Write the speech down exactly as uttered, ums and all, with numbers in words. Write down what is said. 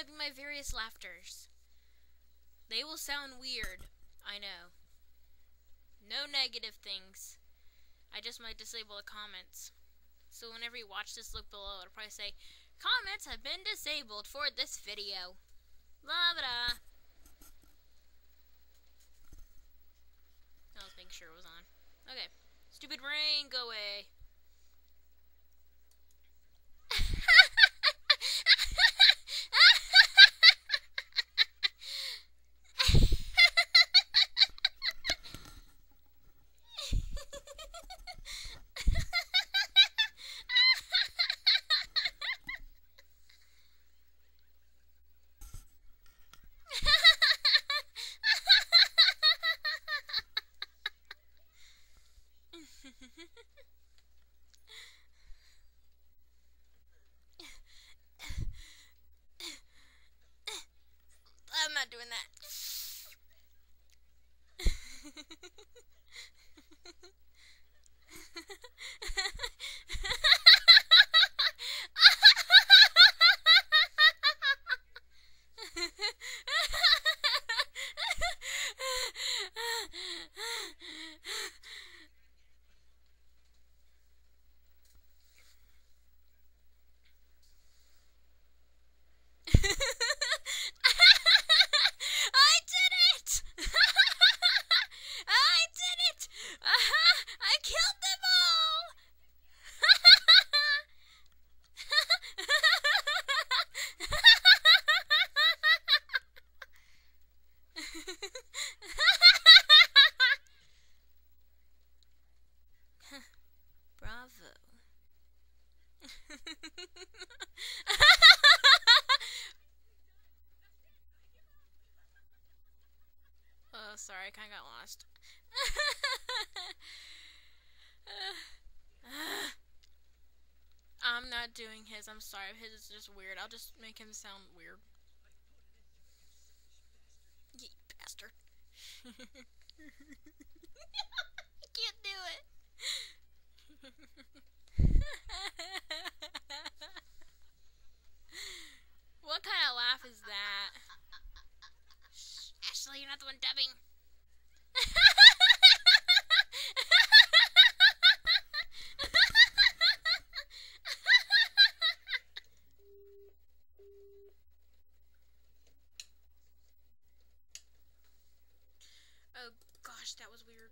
be my various laughters. They will sound weird. I know. No negative things. I just might disable the comments. So whenever you watch this, look below. It'll probably say, comments have been disabled for this video. Blah blah. I was making sure it was on. Okay. Stupid rain, go away. I'm not doing that. Bravo. Oh, sorry, I kinda got lost. I'm not doing his, I'm sorry. His is just weird. I'll just make him sound weird. You bastard.